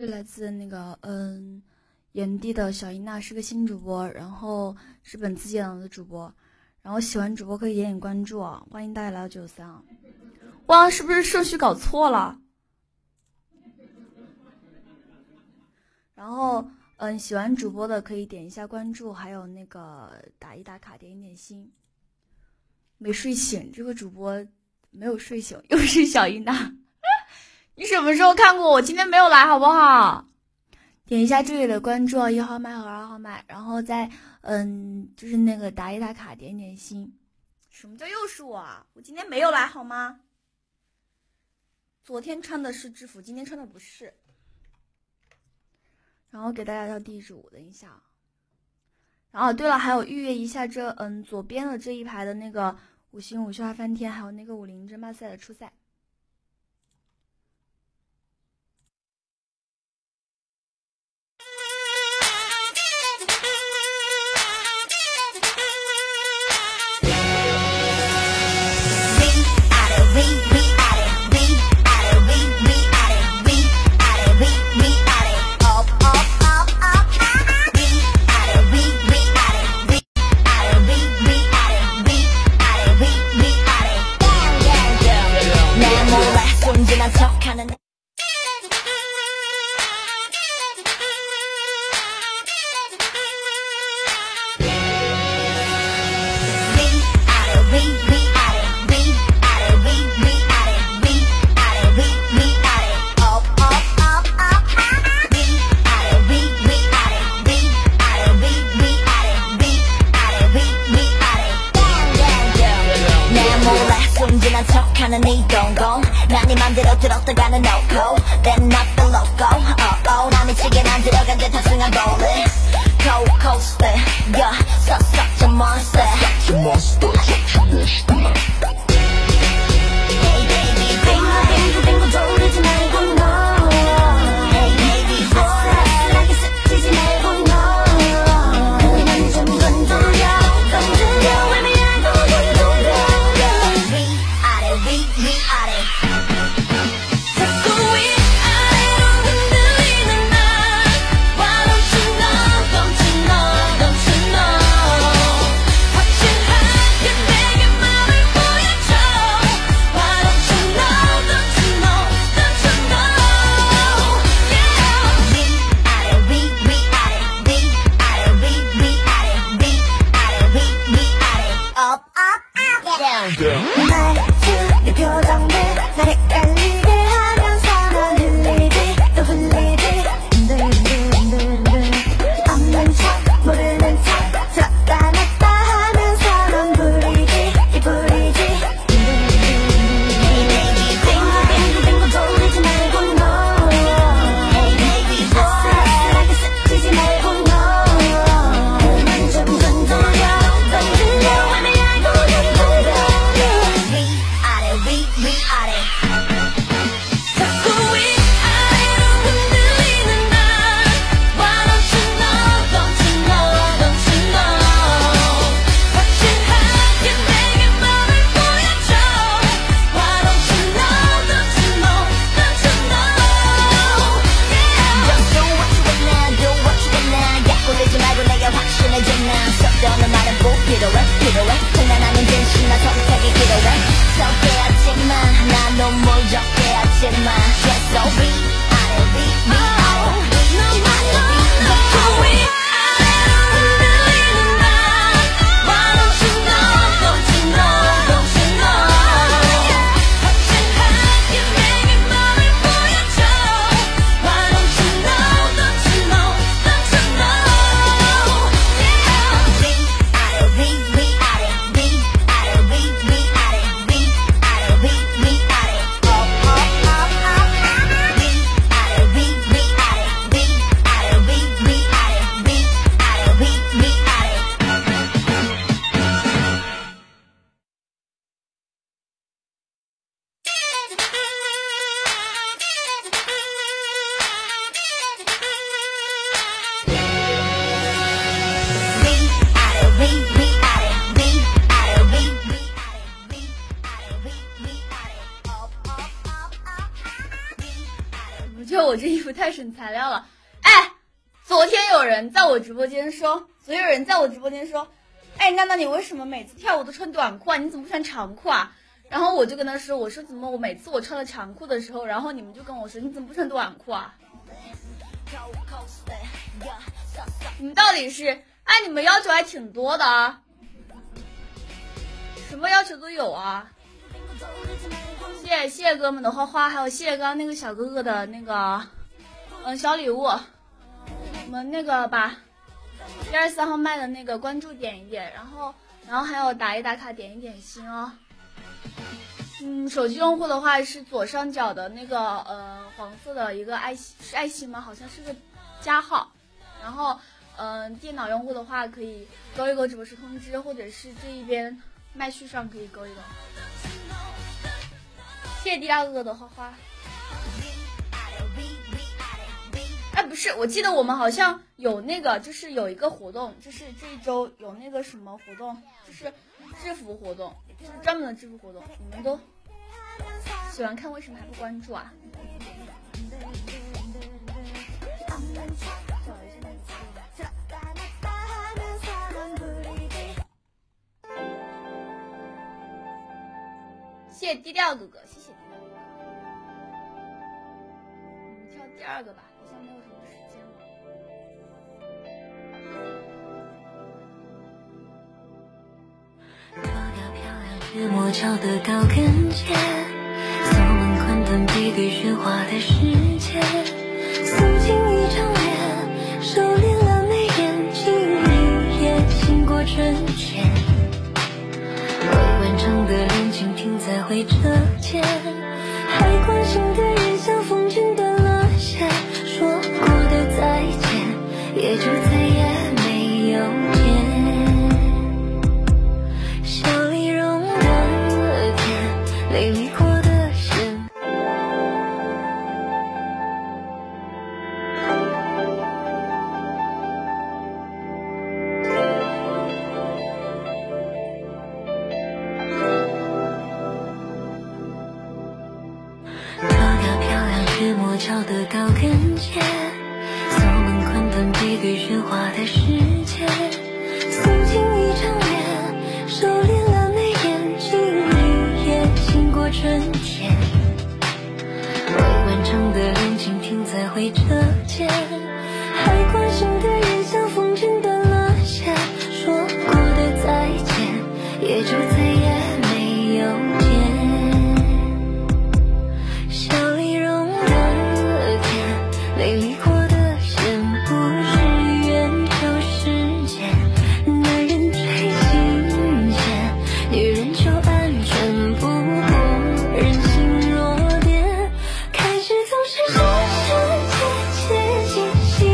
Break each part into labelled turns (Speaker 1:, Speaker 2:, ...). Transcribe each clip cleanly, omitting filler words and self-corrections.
Speaker 1: 是来自那个炎帝的小伊娜，是个新主播，然后是本次接档的主播，然后喜欢主播可以点点关注啊，欢迎大家来到93啊。哇，是不是顺序搞错了？然后喜欢主播的可以点一下关注，还有那个打一打卡，点一点心。没睡醒，这个主播没有睡醒，又是小伊娜。你什么时候看过我？今天没有来，好不好？点一下这里的关注，1号麦和2号麦，然后再就是那个打一打卡，点一点心。什么叫又是我啊？我今天没有来好吗？昨天穿的是制服，今天穿的不是。然后给大家跳地主，等一下。然后对了，还有预约一下这左边的这一排的那个5星5笑翻天，还有那个50争霸赛的初赛。 我这衣服太省材料了。哎，昨天有人在我直播间说，哎，娜娜你为什么每次跳舞都穿短裤啊？你怎么不穿长裤啊？然后我就跟他说，我说怎么我每次我穿了长裤的时候，然后你们就跟我说你怎么不穿短裤啊？你们到底是，哎，你们要求还挺多的啊，什么要求都有啊。谢谢哥们的花花，还有谢谢刚刚那个小哥哥的那个小礼物。我们那个把123号麦的那个关注点一点，然后还有打一打卡，点一点心哦。手机用户的话是左上角的那个黄色的一个爱心，是爱心吗？好像是个加号。然后电脑用户的话可以勾一勾直播时通知，或者是这一边麦序上可以勾一勾。谢谢第二哥哥的花花。哎，不是，我记得我们好像有那个，就是有一个活动，就是这一周有那个什么活动，就是制服活动，就是专门的制服活动。你们都喜欢看，为什么还不关注啊？谢谢低调哥哥，谢谢低调哥哥。我们跳第二个吧，好像没有什么时间了。
Speaker 2: 脱掉漂亮却磨脚的高跟鞋，锁门宽短背对喧哗的世界，素净一张脸，收敛了眉眼，金缕也经过春天，未完成的恋情停在回车间，还关心的人像风筝断了线，说过的再见也就再也没有见。笑里融的甜，泪里过的咸。脱掉漂亮却磨脚的高跟鞋，锁门宽短背对喧哗的世界，素净一张脸，收敛了眉眼，金缕也经过春天，未完成的恋情停在回车间，还关心的人像风筝断了线，说过的再见也就再也没有见。笑里融的甜，泪里过的咸，不是缘就是劫，男人最新鲜，女人就安全，不过人心弱点，开始总是小世界接近心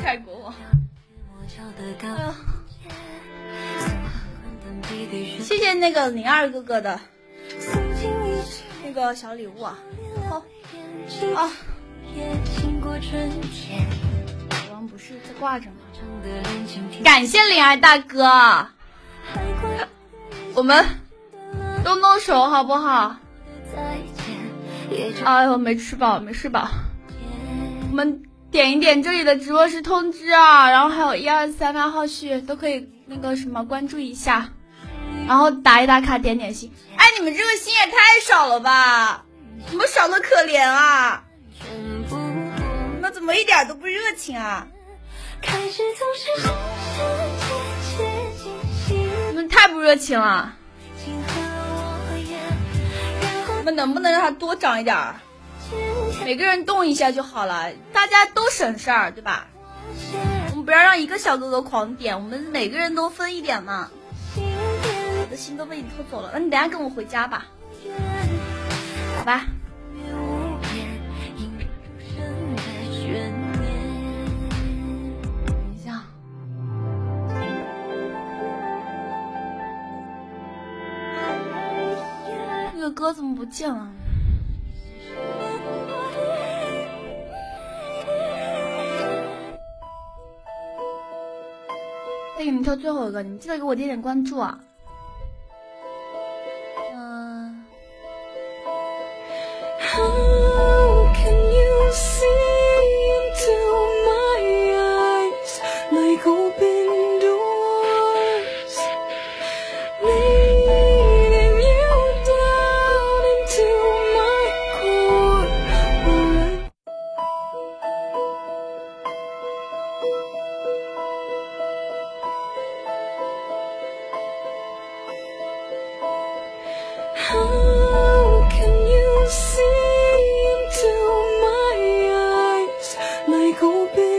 Speaker 1: 泰国网。谢谢那个02哥哥的那个小礼物啊！好啊，我们不是在挂着吗？感谢02大哥，我们动动手好不好？哎呦，没吃饱，没吃饱。我们点一点这里的直播室通知啊，然后还有123号序都可以那个什么关注一下，然后打一打卡，点点心。哎，你们这个心也太少了吧，你们少的可怜啊，你们怎么一点都不热情啊？你们太不热情了，你们能不能让它多长一点儿？每个人动一下就好了，大家都省事儿，对吧？我们不要让一个小哥哥狂点，我们每个人都分一点嘛。我的心都被你偷走了，那你等下跟我回家吧，好吧？等一下，那个歌怎么不见了？再给你们挑最后一个，你们记得给我点点关注啊。How can you see into my eyes like open doors, leading you down into my core? How can you see into my eyes like open